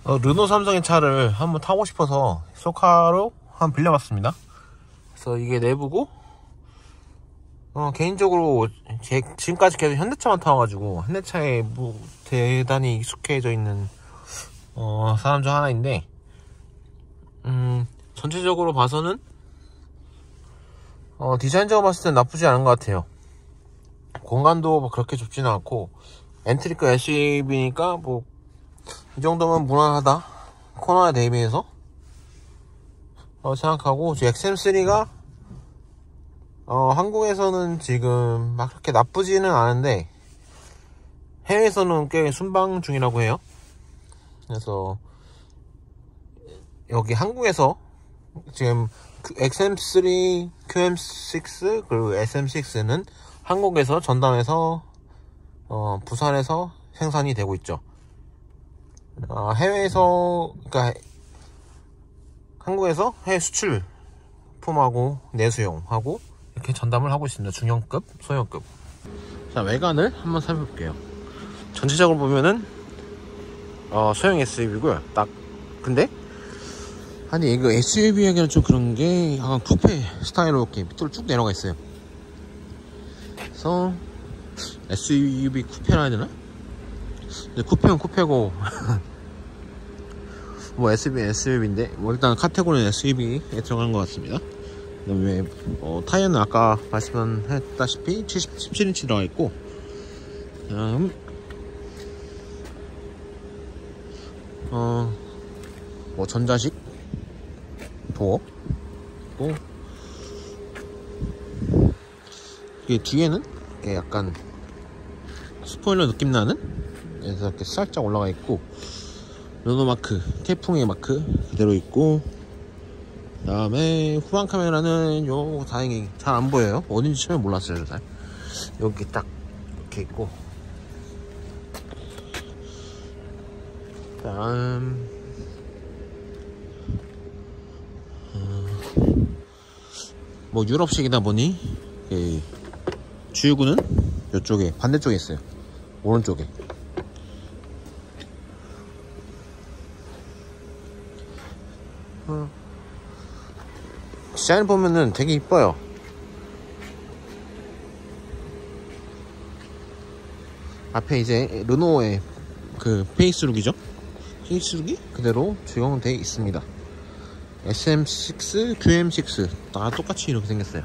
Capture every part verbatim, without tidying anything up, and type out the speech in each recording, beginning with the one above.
어, 르노 삼성의 차를 한번 타고 싶어서 쏘카로 한번 빌려봤습니다. 그래서 이게 내부고, 어, 개인적으로 제 지금까지 계속 현대차만 타와가지고 현대차에 뭐 대단히 익숙해져 있는 어, 사람 중 하나인데, 음, 전체적으로 봐서는 어, 디자인적으로 봤을 땐 나쁘지 않은 것 같아요. 공간도 뭐 그렇게 좁지는 않고, 엔트리급 에스유브이니까 뭐 이 정도면 무난하다, 코너에 대비해서 어, 생각하고, 엑스엠쓰리가 어, 한국에서는 지금 막 그렇게 나쁘지는 않은데 해외에서는 꽤 순방 중이라고 해요. 그래서 여기 한국에서 지금 엑스엠쓰리, 큐엠식스 그리고 에스엠식스는 한국에서 전담해서 어, 부산에서 생산이 되고 있죠. 어, 해외에서, 그러니까 한국에서 해외 수출품하고 내수용하고 이렇게 전담을 하고 있습니다. 중형급, 소형급. 자, 외관을 한번 살펴볼게요. 전체적으로 보면은 어, 소형 에스유브이고요. 딱. 근데 아니 이거 에스유브이에게는 좀 그런 게 약간 쿠페 스타일로 이렇게 밑으로 쭉 내려가 있어요. 그래서 에스유브이 쿠페라 해야 되나? 근데 쿠페는 쿠페고 뭐 에스유브이 에스유브이인데 뭐 일단 카테고리는 에스유브이에 들어가는 것 같습니다. 그 다음에 어, 타이어는 아까 말씀했다시피 칠십칠 인치 들어가 있고, 다음 어, 뭐 전자식 도어 또 이게 뒤에는 이게 약간 스포일러 느낌 나는, 그래서 이렇게 살짝 올라가 있고, 르노 마크, 태풍의 마크 그대로 있고, 그 다음에 후방 카메라는 요 다행히 잘 안 보여요. 어딘지 처음에 몰랐어요. 잘 여기 딱 이렇게 있고, 다음 어, 뭐 유럽식이다 보니 주유구는 이쪽에 반대쪽에 있어요. 오른쪽에. 어. 디자인 보면은 되게 이뻐요. 앞에 이제 르노의 그 페이스룩이죠. 페이스룩이 그대로 적용되어 있습니다. 에스엠식스, 큐엠식스 다 똑같이 이렇게 생겼어요.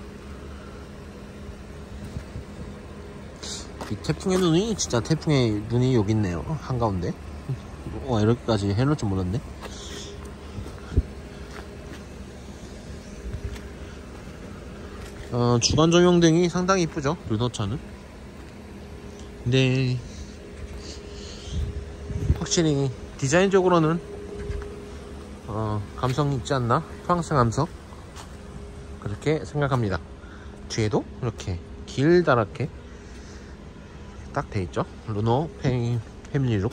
이 태풍의 눈이 진짜 태풍의 눈이 여기 있네요. 한가운데. 와, 이렇게까지 해놓을 줄 몰랐네. 어, 주간 조명등이 상당히 이쁘죠, 르노차는. 근데 확실히 디자인적으로는 어, 감성이 있지 않나? 프랑스 감성? 그렇게 생각합니다. 뒤에도 이렇게 길다랗게 딱 돼있죠. 르노 패밀리룩.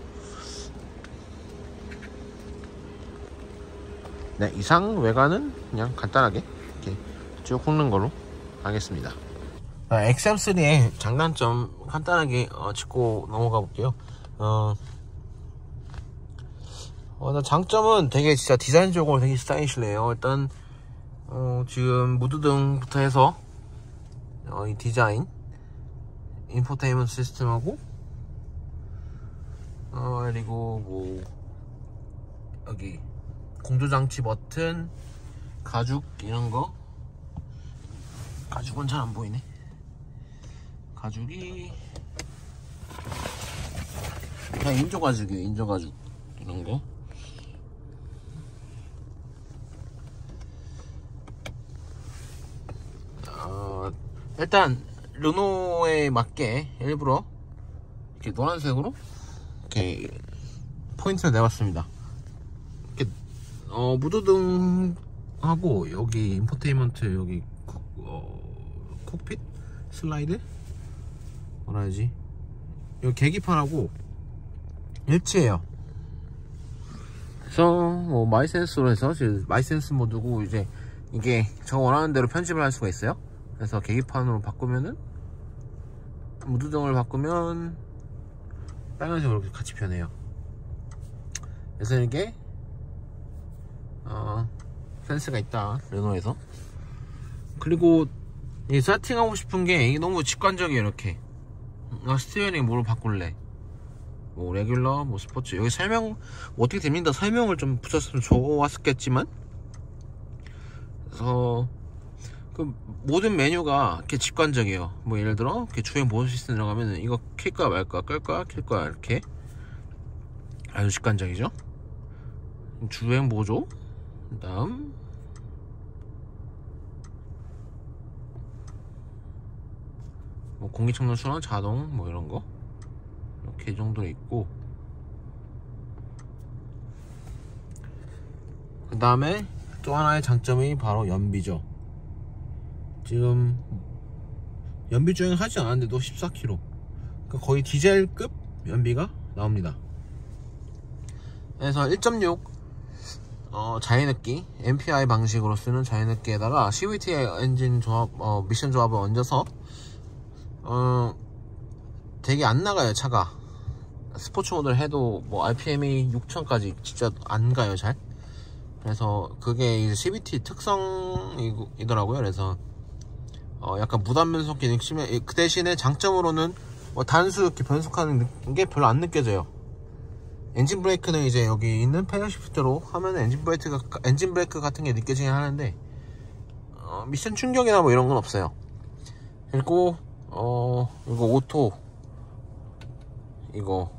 네, 이상 외관은 그냥 간단하게 이렇게 쭉 훑는 걸로 하겠습니다. 아, 엑스엠쓰리의 장단점 간단하게 어, 짚고 넘어가 볼게요. 어, 어, 장점은 되게 진짜 디자인적으로 되게 스타일리시해요. 일단 어, 지금 무드등부터 해서 어, 이 디자인, 인포테인먼트 시스템하고 어, 그리고 뭐 여기 공조장치 버튼, 가죽 이런거, 가죽은 잘 안보이네. 가죽이 그냥 인조가죽이에요. 인조가죽 이런거. 어, 일단 르노에 맞게 일부러 이렇게 노란색으로 이렇게 포인트를 내봤습니다. 이렇게 어, 무드등하고 여기 인포테인먼트 여기 콕, 어, 콕핏 슬라이드 뭐라 해야지, 여기 계기판하고 일치해요. 그래서 뭐 마이센스로 해서 지금 마이센스 모드고, 이제 이게 저 원하는 대로 편집을 할 수가 있어요. 그래서 계기판으로 바꾸면은, 무드등을 바꾸면 빨간색으로 같이 변해요. 그래서 이게 어, 센스가 있다, 르노에서. 그리고 이 세팅하고 싶은 게 이게 너무 직관적이에요. 이렇게 나 스티어링 뭐로 바꿀래, 뭐 레귤러, 뭐 스포츠, 여기 설명 어떻게 됩니다 설명을 좀 붙였으면 좋았겠지만, 그래서 그 모든 메뉴가 이렇게 직관적이에요. 뭐 예를 들어 이렇게 주행 보조 시스템 들어가면 이거 킬 거야 말 거야, 끌 거야 킬 거야, 이렇게 아주 직관적이죠. 주행 보조, 그 다음 뭐 공기청정 순환 자동 뭐 이런 거 이렇게 이 정도 있고, 그 다음에 또 하나의 장점이 바로 연비죠. 지금 연비 주행 하지 않았는데도 십사 킬로미터, 그러니까 거의 디젤급 연비가 나옵니다. 그래서 일 점 육 어, 자연흡기 엠피아이 방식으로 쓰는 자연흡기에다가 씨브이티 엔진 조합, 어, 미션 조합을 얹어서 어, 되게 안 나가요 차가. 스포츠 모드를 해도 뭐 알피엠이 육천까지 진짜 안 가요 잘. 그래서 그게 이제 씨브이티 특성이더라고요. 그래서 어, 약간 무단 변속기 느낌이, 그 대신에 장점으로는 뭐 단수 이렇게 변속하는 게 별로 안 느껴져요. 엔진 브레이크는 이제 여기 있는 패널 시프트로 하면 엔진 브레이크가 엔진 브레이크 같은 게 느껴지긴 하는데 어, 미션 충격이나 뭐 이런 건 없어요. 그리고 어 이거 오토, 이거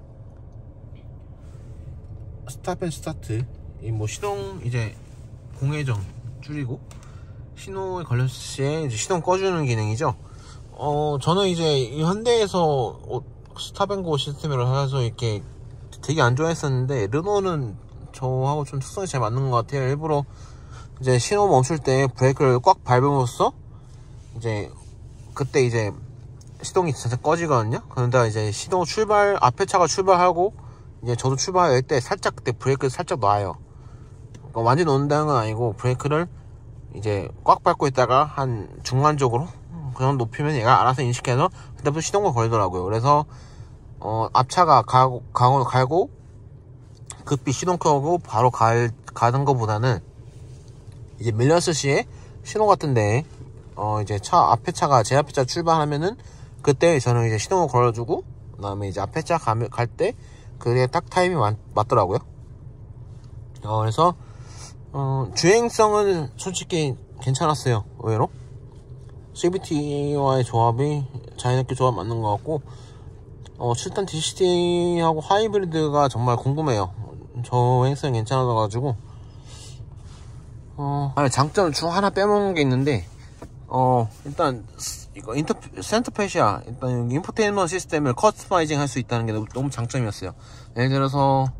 스탑 앤 스타트, 이 뭐 시동 이제 공회전 줄이고 신호에 걸렸을 시에 이제 시동 꺼주는 기능이죠. 어 저는 이제 이 현대에서 스탑 앤 고 시스템으로 해서 이렇게 되게 안 좋아했었는데, 르노는 저하고 좀 특성이 잘 맞는 것 같아요. 일부러 이제 신호 멈출 때 브레이크를 꽉 밟음으로써 이제 그때 이제 시동이 진짜 꺼지거든요. 그런데 이제 시동 출발, 앞에 차가 출발하고 이제 저도 출발할 때 살짝 그때 브레이크를 살짝 놔요. 그러니까 완전 놓는다는 건 아니고 브레이크를 이제 꽉 밟고 있다가 한 중간적으로 그냥 높이면 얘가 알아서 인식해서 그때부터 시동을 걸더라고요. 그래서 어, 앞차가 가고, 가고, 갈고, 급히 시동 켜고 바로 갈, 가는 것보다는, 이제 밀렸을 시에 신호 같은데, 어, 이제 차, 앞에 차가, 제 앞에 차 출발하면은, 그때 저는 이제 시동을 걸어주고, 그 다음에 이제 앞에 차 가, 갈 때, 그게 딱 타이밍이 맞, 맞더라고요. 어, 그래서, 어, 주행성은 솔직히 괜찮았어요. 의외로. 씨브이티와의 조합이, 자연흡기 조합 맞는 것 같고, 어, 칠 단 디씨티하고 하이브리드가 정말 궁금해요. 저행성이 괜찮아가지고. 어, 아니, 장점 중 하나 빼먹는 게 있는데, 어, 일단, 이거 인터, 센터페시아, 일단 인포테인먼트 시스템을 커스터마이징 할 수 있다는 게 너무, 너무 장점이었어요. 예를 들어서,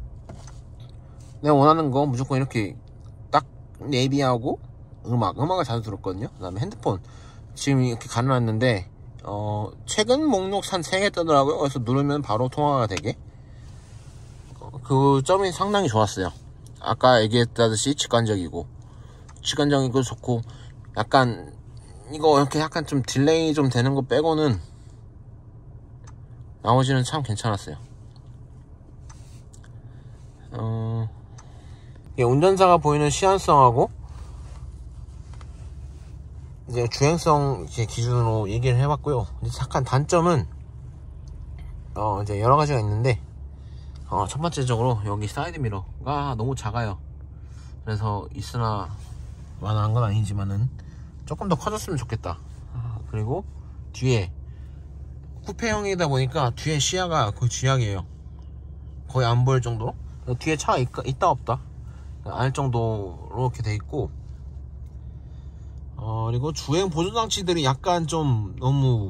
내가 원하는 거 무조건 이렇게 딱 내비하고, 음악, 음악을 자주 들었거든요. 그 다음에 핸드폰. 지금 이렇게 가려놨는데, 어, 최근 목록 한 세 개 뜨더라고요. 그래서 누르면 바로 통화가 되게. 어, 그 점이 상당히 좋았어요. 아까 얘기했다듯이 직관적이고, 직관적이고 좋고, 약간, 이거 이렇게 약간 좀 딜레이 좀 되는 거 빼고는, 나머지는 참 괜찮았어요. 어, 예, 운전자가 보이는 시안성하고, 이제 주행성 이제 기준으로 얘기를 해봤고요. 이제 잠깐 단점은 어 이제 여러 가지가 있는데, 어 첫 번째적으로 여기 사이드 미러가 너무 작아요. 그래서 있으나 마나한 건 아니지만은 조금 더 커졌으면 좋겠다. 그리고 뒤에 쿠페형이다 보니까 뒤에 시야가 거의 쥐약이에요. 거의 안 보일 정도로. 뒤에 차가 있, 있다 없다 알 정도로 이렇게 돼 있고, 어, 그리고 주행 보조장치들이 약간 좀 너무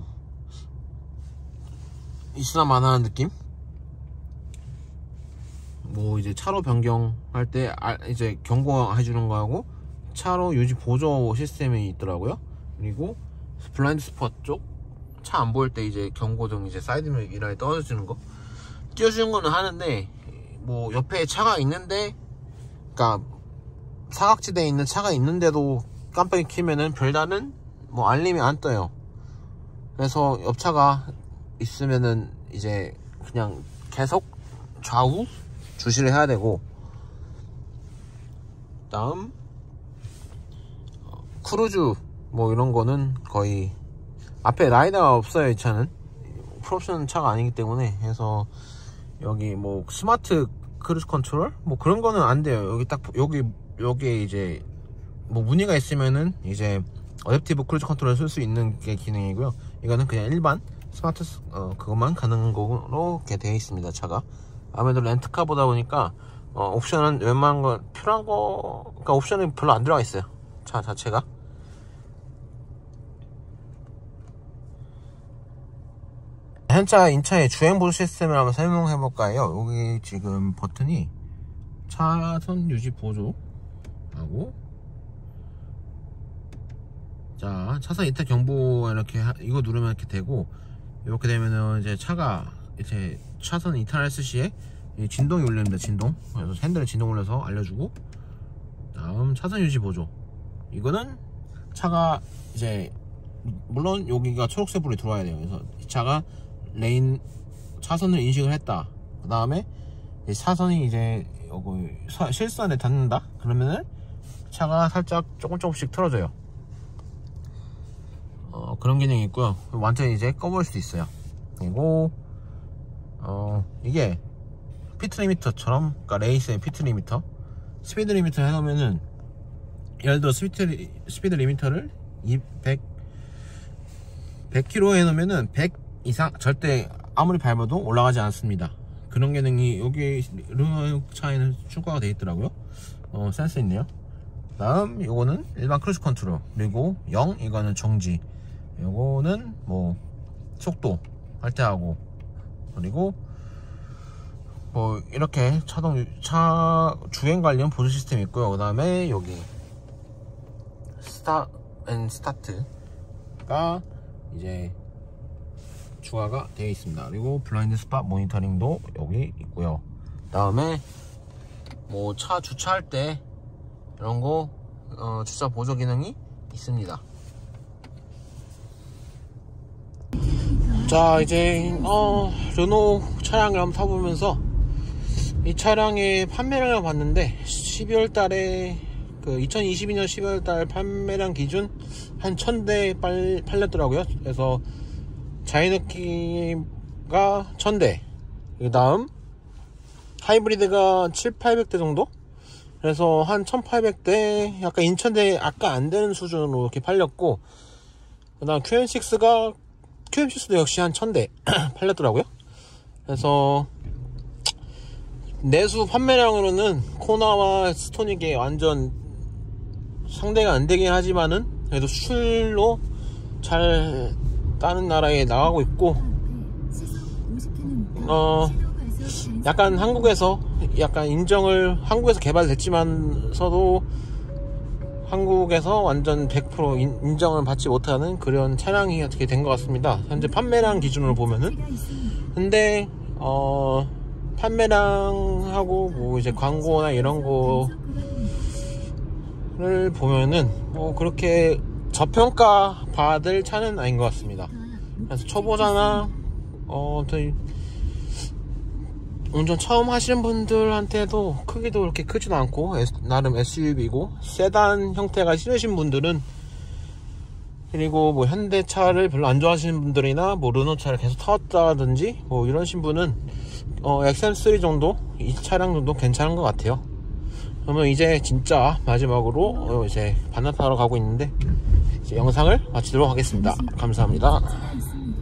있으나 마나한 느낌? 뭐 이제 차로 변경할 때 아, 이제 경고해주는 거하고 차로 유지 보조 시스템이 있더라고요. 그리고 블라인드 스팟 쪽 차 안 보일 때 이제 경고등 이제 사이드 미러에 떨어지는 거 띄워주는 거는 하는데, 뭐 옆에 차가 있는데, 그러니까 사각지대에 있는 차가 있는데도 깜빡이 켜면은 별다른 뭐 알림이 안 떠요. 그래서 옆차가 있으면은 이제 그냥 계속 좌우 주시를 해야 되고, 다음 어, 크루즈 뭐 이런 거는 거의 앞에 라이더가 없어요. 이 차는 풀옵션 차가 아니기 때문에. 해서 여기 뭐 스마트 크루즈 컨트롤 뭐 그런 거는 안 돼요. 여기 딱 여기 여기에 이제 뭐 문의가 있으면은 이제 어댑티브 크루즈 컨트롤을 쓸 수 있는 게 기능이고요. 이거는 그냥 일반 스마트 어 그것만 가능한 거로 이렇게 되어 있습니다. 차가 아무래도 렌트카보다 보니까 어 옵션은 웬만한 거 필요한 거 그러니까 옵션이 별로 안 들어가 있어요. 차 자체가. 현차 인차의 주행 보조 시스템을 한번 설명해 볼까요? 여기 지금 버튼이 차선 유지 보조 하고, 자 차선 이탈 경보 이렇게 하, 이거 누르면 이렇게 되고, 이렇게 되면은 이제 차가 이제 차선 이탈했을 시에 진동이 울립니다. 진동. 그래서 핸들에 진동 울려서 알려주고, 다음 차선 유지 보조. 이거는 차가 이제 물론 여기가 초록색불이 들어와야 돼요. 그래서 이 차가 레인 차선을 인식을 했다. 그 다음에 차선이 이제 여기 실선에 닿는다. 그러면은 차가 살짝 조금 조금씩 틀어져요. 어, 그런 기능이 있고요. 완전히 이제 꺼버릴 수도 있어요. 그리고 어, 이게 피트 리미터처럼, 그러니까 레이스의 피트 리미터, 스피드 리미터 해놓으면은, 예를 들어 스피드, 스피드 리미터를 백, 백 킬로미터 해놓으면은 백 이상 절대 아무리 밟아도 올라가지 않습니다. 그런 기능이 여기 르노 차에는 추가가 되어 있더라고요. 어, 센스 있네요. 다음 요거는 일반 크루즈 컨트롤, 그리고 영 이거는 정지, 요거는 뭐 속도 할 때 하고, 그리고 뭐 이렇게 차동 차 주행 관련 보조 시스템이 있고요. 그 다음에 여기 스탑 앤 스타트가 이제 추가가 되어 있습니다. 그리고 블라인드 스팟 모니터링도 여기 있고요. 그 다음에 뭐 차 주차할 때 이런 거 어, 주차 보조 기능이 있습니다. 자 이제 어, 르노 차량을 한번 타보면서 이 차량의 판매량을 봤는데, 십이월 달에 그 이천이십이 년 십이월 달 판매량 기준 한 천 대 팔렸더라고요. 그래서 자이너키가 천 대, 그 다음 하이브리드가 칠팔백 대 정도, 그래서 한 천팔백 대, 약간 인천 대 아까 안 되는 수준으로 이렇게 팔렸고, 그 다음 큐엠식스가 큐엠식스도 역시 한 천 대 팔렸더라고요. 그래서 내수 판매량으로는 코나와 스토닉에 완전 상대가 안 되긴 하지만은, 그래도 수출로 잘 다른 나라에 나가고 있고, 어 약간 한국에서 약간 인정을 한국에서 개발됐지만서도 한국에서 완전 백 퍼센트 인정을 받지 못하는 그런 차량이 어떻게 된 것 같습니다. 현재 판매량 기준으로 보면은. 근데 어 판매량하고 뭐 이제 광고나 이런 거를 보면은 뭐 그렇게 저평가 받을 차는 아닌 것 같습니다. 그래서 초보자나 어 운전 처음 하시는 분들한테도 크기도 그렇게 크지도 않고 나름 에스유브이고 세단 형태가 싫으신 분들은, 그리고 뭐 현대차를 별로 안 좋아하시는 분들이나 뭐 르노차를 계속 타왔다든지 뭐 이러신 분은 어 엑스엠 쓰리 정도, 이 차량 정도 괜찮은 것 같아요. 그러면 이제 진짜 마지막으로 어 이제 반납하러 가고 있는데, 이제 영상을 마치도록 하겠습니다. 감사합니다.